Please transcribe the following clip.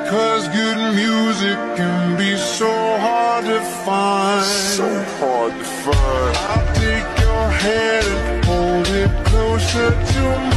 'cause good music can be so hard to find. So hard to find. I'll take your hand and hold it closer to mine.